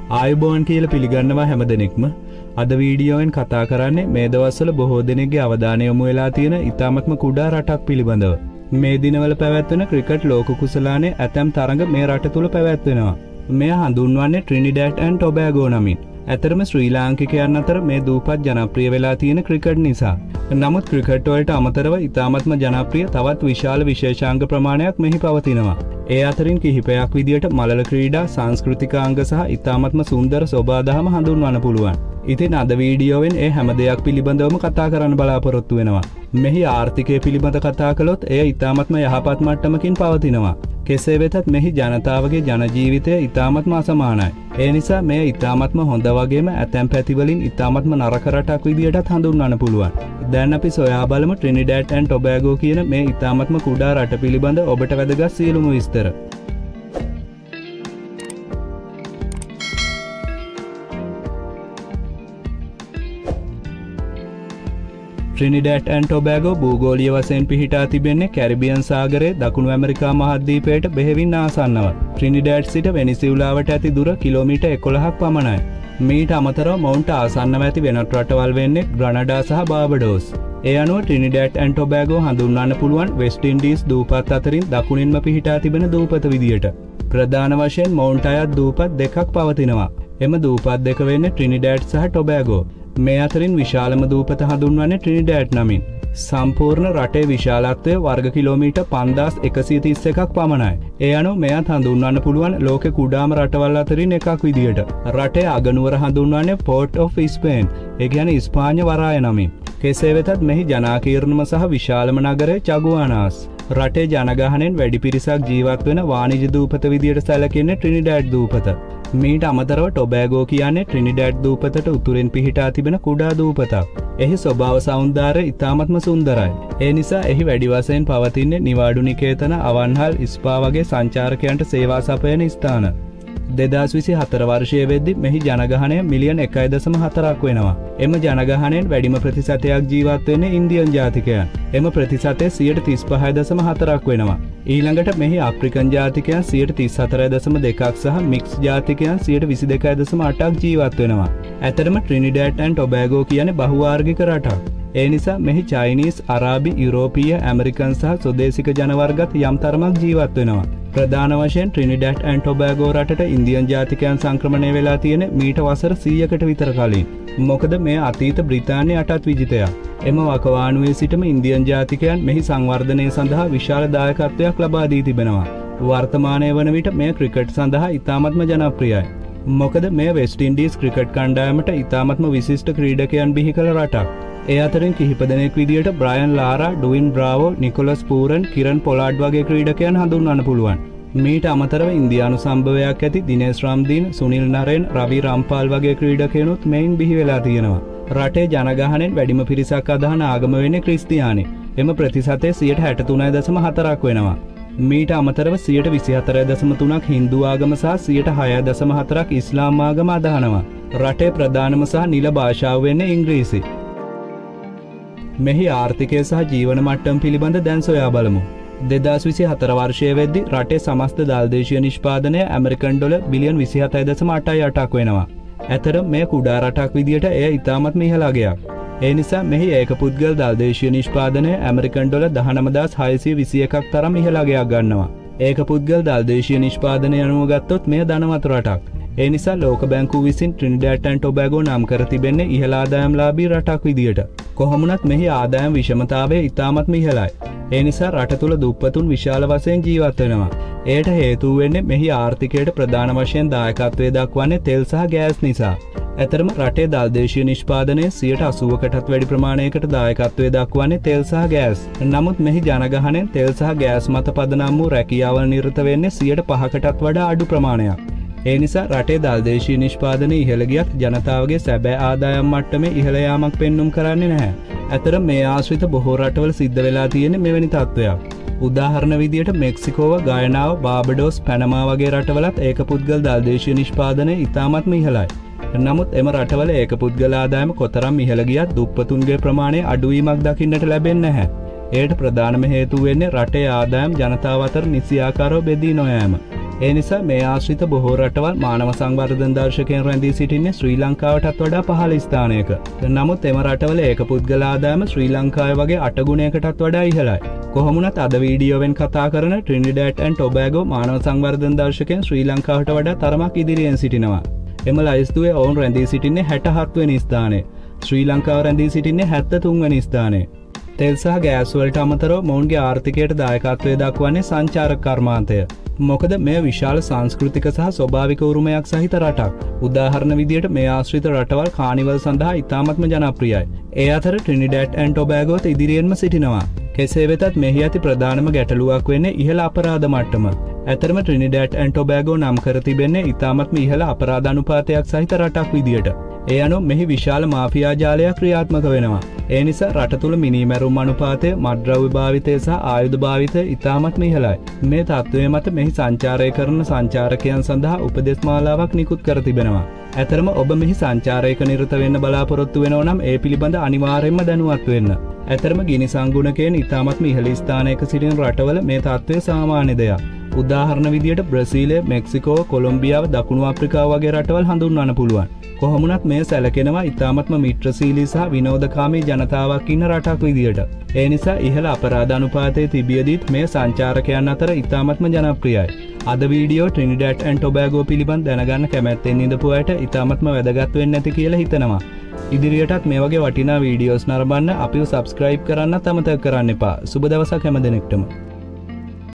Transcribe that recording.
ආයුබෝවන් කියලා පිළිගන්නවා හැමදෙනෙක්ම. අද වීඩියෝවෙන් කතා කරන්නේ මේ දවස්වල බොහෝ දෙනෙක්ගේ අවධානය යොමු වෙලා තියෙන ඉතාමත්ම කුඩා රටක් පිළිබඳව. මේ දිනවල පැවැත්වෙන ක්‍රිකට් ලෝක කුසලානේ ඇතැම් තරඟ මේ රට තුල පැවැත්වෙනවා. මෙය හඳුන්වන්නේ ට්‍රිනිඩාඩ් ඇන්ඩ් ටොබැගෝ නමින්. ඇතරම ශ්‍රී ලාංකිකයන් අතර මේ දූපත් ජනප්‍රිය වෙලා තියෙන ක්‍රිකට් නිසා. නමුත් ක්‍රිකට් වලට අමතරව ඉතාමත්ම ජනප්‍රිය තවත් විශාල විශේෂාංග ප්‍රමාණයක් මෙහි පවතිනවා. ඒ අතරින් කිහිපයක් විදියට මලල ක්‍රීඩා, සංස්කෘතිකාංග සහ ඉතාමත්ම සුන්දර සොබාදහම හඳුන්වන්න පුළුවන්. ඉතින් අද වීඩියෝවෙන් ඒ හැම දෙයක් පිළිබඳවම කතා කරන්න බලාපොරොත්තු වෙනවා. මෙහි ආර්ථිකය පිළිබඳ කතා කළොත් එය ඉතාමත්ම යහපත් මට්ටමකින් පවතිනවා. කෙසේ වෙතත් මෙහි ජනතාවගේ ජනජීවිතය ඉතාමත්ම අසමානයි. ඒ නිසා මෙය ඉතාමත්ම හොඳ වගේම ඇතැම් පැතිවලින් ඉතාමත්ම නරක රටක් විදියටත් හඳුන්වන්න පුළුවන්. දැන් අපි සොයා බලමු ට්‍රිනිඩාඩ් ඇන්ඩ් ටොබැගෝ කියන මේ ඉතාමත්ම කුඩා රට පිළිබඳ ඔබට වැදගත් සියලුම විස්තර. ට්‍රිනිඩාඩ් ඇන්ඩ් ටොබැගෝ භූගෝලීය වශයෙන් පිහිටා තිබෙන්නේ කැරිබියන් සාගරයේ දකුණු ඇමරිකා මහද්වීපයට බෙහෙවින් ආසන්නව. ට්‍රිනිඩාඩ් සිට වෙනිසියුලාවට ඇති දුර කිලෝමීටර් 11ක් පමණයි. මීට අමතරව මොවුන්ට ආසන්නව ඇති වෙනත් රටවල් වෙන්නේ ග්‍රනඩා සහ බාබඩෝස්. ඒ අනුව ට්‍රිනිඩාඩ් ඇන්ඩ් ටොබැගෝ හඳුන්වන්න පුළුවන් වෙස්ට් ඉන්ඩීස් දූපත් අතරින් දකුණින්ම පිහිටා තිබෙන දූපත විදියට. ප්‍රධාන වශයෙන් මොවුන්ට අයත් දූපත් දෙකක් පවතිනවා. එම දූපත් දෙක වෙන්නේ ට්‍රිනිඩාඩ් සහ ටොබැගෝ. මේ අතරින් විශාලම දූපත හඳුන්වන්නේ ට්‍රිනිඩාඩ් නමින්. සම්පූර්ණ රටේ විශාලත්වය වර්ග කිලෝමීටර් 5131ක් පමණයි. ඒ අනුව මෙයත් හඳුන්වන්න පුළුවන් ලෝකේ කුඩාම රටවල් අතරින් එකක් විදියට. රටේ අගනුවර හඳුන්වන්නේ පෝර්ට් ඔෆ් ස්පේන්, ඒ කියන්නේ ඉස්පාඤ්ඤ වරාය නමින්. කෙසේ වෙතත් මෙහි ජනාකීර්ණම සහ විශාලම නගරය චගුආනාස්. රටේ ජනගහනයෙන් වැඩි පිරිසක් ජීවත් වෙන වාණිජ දූපත විදියට සැලකෙන්නේ ට්‍රිනිඩාඩ් දූපත. මීට අමතරව ටොබැගෝ කියන්නේ ට්‍රිනිඩාඩ් දූපතට උතුරෙන් පිහිටා තිබෙන කුඩා දූපතක්. එහි ස්වභාව සෞන්දර්යය ඉතාමත්ම සුන්දරයි. ඒ නිසා එහි වැඩි වශයෙන් පවතින්නේ නිවාඩු නිකේතන, අවන්හල්, ස්පා වගේ සංචාරකයන්ට සේවා සපයන ස්ථාන. 2024 වර්ෂයේ වෙද්දී මෙහි ජනගහනය මිලියන් 1.4ක් වෙනවා. එම ජනගහනයෙන් වැඩිම ප්‍රතිශතයක් ජීවත් වෙන්නේ ඉන්දියන් ජාතිකයන්. එම ප්‍රතිශතය 35.4ක් වෙනවා. ඊළඟට මෙහි අප්‍රිකන් ජාතිකයන් 34.2ක් සහ මික්ස් ජාතිකයන් 22.8ක් ජීවත් වෙනවා. ඇතරම ට්‍රිනිඩාඩ් ඇන්ඩ් ටොබැගෝ කියන්නේ බහුවාර්ගික රටක්. ඒ නිසා මෙහි චයිනීස්, අරාබි, යුරෝපීය, ඇමරිකන් සහ ස්වදේශික ජනවර්ගත් යම් තරමක් ජීවත් වෙනවා. ප්‍රධාන වශයෙන් ට්‍රිනිඩාඩ් ඇන්ඩ් ටොබැගෝ රටට ඉන්දියන් ජාතිකයන් සංක්‍රමණය වෙලා තියෙන මීට වසර 100කට විතර කලින්. මොකද මේ අතීත බ්‍රිතාන්‍ය අටත් විජිතයක්. එම වකවානුවේ සිටම ඉන්දියන් ජාතිකයන් මෙහි සංවර්ධනය සඳහා විශාල දායකත්වයක් ලබා දී තිබෙනවා. වර්තමානයේ වන විට මෙය ක්‍රිකට් සඳහා ඉතාමත්ම ජනප්‍රියයි. මොකද මෙය වෙස්ට් ඉන්ඩීස් ක්‍රිකට් කණ්ඩායමට ඉතාමත්ම විශිෂ්ට ක්‍රීඩකයන් බිහි කළ රටක්. ඒ අතරින් කිහිප දෙනෙක් විදියට බ්‍රයන් ලාරා, ඩුවින් බ්‍රාවෝ, නිකොලස් පූරන්, කිරන් පොලාඩ් වගේ ක්‍රීඩකයන් හඳුන්වන්න පුළුවන්. මීට අමතරව ඉන්දියානු සම්භවයක් ඇති දිනේෂ් රම්දීන්, සුනිල් නරේන්, රවි රම්පාල් වගේ ක්‍රීඩකයනුත් මෙයින් බිහි වෙලා තියෙනවා. රටේ ජනගහනයෙන් වැඩිම පිරිසක් අදහන ආගම වෙන්නේ ක්‍රිස්තියානි. එම ප්‍රතිශතය 63.4ක් වෙනවා. මීට අමතරව 24.3ක් හින්දු ආගම සහ 6.4ක් ඉස්ලාම් ආගම අදහනවා. රටේ ප්‍රධානම සහ නිල භාෂාව වෙන්නේ ඉංග්‍රීසි. මෙහි ආර්ථිකය සහ ජීවන මට්ටම පිළිබඳ දැන් සොයා බලමු. 2024 වර්ෂයේ වෙද්දී රටේ සමස්ත දල්දේශීය නිෂ්පාදනය ඇමරිකන් ඩොලර් බිලියන් 27.88ක් වෙනවා. ඇතර මේ කුඩා රටක් විදියට එය ඉතාමත්ම ඉහළ අගයක්. ඒ නිසා මෙහි ඒක පුද්ගල දල්දේශීය නිෂ්පාදනය ඇමරිකන් ඩොලර් 19621ක් තරම් ඉහළ අගයක් ගන්නවා. ඒක පුද්ගල දල්දේශීය නිෂ්පාදනය අනුව ගත්තොත් මෙය ධනවත් රටක්. ඒ නිසා ලෝක බැංකුව විසින් ට්‍රිනිඩාඩ් ඇන්ඩ් ටොබැගෝ නම් කර තිබෙන්නේ ඉහළ ආදායම්ලාභී රටක් විදියට. කොහොමුණත් මෙහි ආදායම් විෂමතාවය ඉතාමත්ම ඉහළයි. ඒ නිසා රට තුළ දුප්පතුන් විශාල වශයෙන් ජීවත් වෙනවා. එයට හේතුව වෙන්නේ මෙහි ආර්ථිකයට ප්‍රධාන වශයෙන් දායකත්වය දක්වන්නේ තෙල් සහ ගෑස් නිසා. ඇතරම රටේ දල්දේශීය නිෂ්පාදනයේ 80%කටත් වැඩි ප්‍රමාණයකට දායකත්වය දක්වන්නේ තෙල් සහ ගෑස්. නමුත් මෙහි ජනගහනයෙන් තෙල් සහ ගෑස් මත පදනම් වූ රැකියාවල් නිරත වෙන්නේ 5%කටත් වඩා අඩු ප්‍රමාණයක්. ඒ නිසා රටේ දල්දේශීය නිෂ්පාදනය ඉහළ ගියත් ජනතාවගේ සැබෑ ආදායම් මට්ටමේ ඉහළ යාමක් පෙන්눔 කරන්නේ නැහැ. ඇතර මේ ආශ්‍රිත බොහෝ රටවල සිද්ධ වෙලා තියෙන්නේ මෙවැනි තත්ත්වයක්. උදාහරණ විදියට මෙක්සිකෝව, ගයනාව, බාබඩෝස්, පැනමා වගේ රටවලත් ඒකපුද්ගල දල්දේශීය නිෂ්පාදනය ඉතාමත්ම ඉහළයි. නමුත් එම රටවල ඒකපුද්ගල ආදායම කොතරම් ඉහළ ගියත් දුප්පතුන්ගේ ප්‍රමාණය අඩුවීමක් දකින්නට ලැබෙන්නේ නැහැ. එයට ප්‍රධානම හේතුව වෙන්නේ රටේ ආදායම් ජනතාව අතර නිසියාකාරව බෙදී නොයෑම. ඒ නිසා මේ ආශ්‍රිත බොහෝ රටවල් මානව සංවර්ධන දර්ශකයෙන් රැඳී සිටින්නේ ශ්‍රී ලංකාවටත් වඩා පහළ ස්ථානයක. නමුත් එම රටවල ඒක පුද්ගල ආදායම ශ්‍රී ලංකාවේ වගේ 8 ගුණයකටත් වඩා ඉහළයි. කොහොමුණත් අද වීඩියෝවෙන් කතා කරන ට්‍රිනිඩාඩ් ඇන්ඩ් ටොබැගෝ මානව සංවර්ධන දර්ශකයෙන් ශ්‍රී ලංකාවට වඩා තරමක් ඉදිරියෙන් සිටිනවා. එම ලයිස්තුවේ ඔවුන් රැඳී සිටින්නේ 67 වෙනි ස්ථානයේ. ශ්‍රී ලංකාව රැඳී සිටින්නේ 73 වෙනි ස්ථානයේ. තෙල් සහ ගෑස් වලට අමතරව මොවුන්ගේ ආර්ථිකයට දායකත්වය දක්වන්නේ සංචාරක කර්මාන්තය. මොකද මේ විශාල සංස්කෘතික සහ ස්වභාවික උරුමයක් සහිත රටක්. උදාහරණ විදියට මේ ආශ්‍රිත රටවල් කානිවල් සඳහා ඉතාමත්ම ජනප්‍රියයි. ඒ අතර ට්‍රිනිඩාඩ් ඇන්ඩ් ටොබැගෝත් ඉදිරියෙන්ම සිටිනවා. කෙසේ වෙතත් මෙහි ඇති ප්‍රධානම ගැටලුවක් වෙන්නේ ඉහළ අපරාධ මට්ටම. ඇතරම ට්‍රිනිඩාඩ් ඇන්ඩ් ටොබැගෝ නම් කර තිබෙන්නේ ඉතාමත්ම ඉහළ අපරාධ අනුපාතයක් සහිත රටක් විදියට. ඒ අනුව මෙහි විශාල මාෆියා ජාලයක් ක්‍රියාත්මක වෙනවා. ඒ නිසා රට තුළ මිනීමැරුම් අනුපාතය, මත්ද්‍රව්‍ය භාවිතය සහ ආයුධ භාවිතය ඉතාමත්ම ඉහළයි. මේ තත්ත්වය මත මෙහි සංචාරය කරන සංචාරකයන් සඳහා උපදෙස් මාලාවක් නිකුත් කර තිබෙනවා. ඇතරම ඔබ මෙහි සංචාරයක නිරත වෙන්න බලාපොරොත්තු වෙනවා නම් ඒ පිළිබඳ අනිවාර්යයෙන්ම දැනුවත් වෙන්න. ඇතරම ගිනි සංගුණකයෙන් ඉතාමත්ම ඉහළ ස්ථානයක සිටින රටවල මේ තත්ත්වය සාමාන්‍ය දෙයක්. උදාහරණ විදියට බ්‍රසීලය, මෙක්සිකෝ, කොලොම්බියාව, දකුණු අප්‍රිකාව වගේ රටවල් හඳුන්වන්න පුළුවන්. කොහොමුණත් මේ සැලකෙනවා ඉතාමත්ම මිත්‍රශීලී සහ විනෝදකාමී ජනතාවක් ඉන්න රටක් විදියට. ඒ නිසා ඉහළ අපරාධ අනුපාතයේ තිබියදීත් මේ සංචාරකයන් අතර ඉතාමත්ම ජනප්‍රියයි. අද වීඩියෝ ට්‍රිනිඩාඩ් ඇන්ඩ් ටොබැගෝ පිළිබඳ දැනගන්න කැමැත්තෙන් ඉඳපු අයට ඉතාමත්ම වැදගත් වෙන්නේ නැති කියලා හිතනවා. ඉදිරියටත් මේ වගේ වටිනා වීඩියෝස් නරඹන්න අපිව සබ්ස්ක්‍රයිබ් කරන්නත් අමතක කරන්න එපා. සුබ දවසක් හැම දිනෙකටම.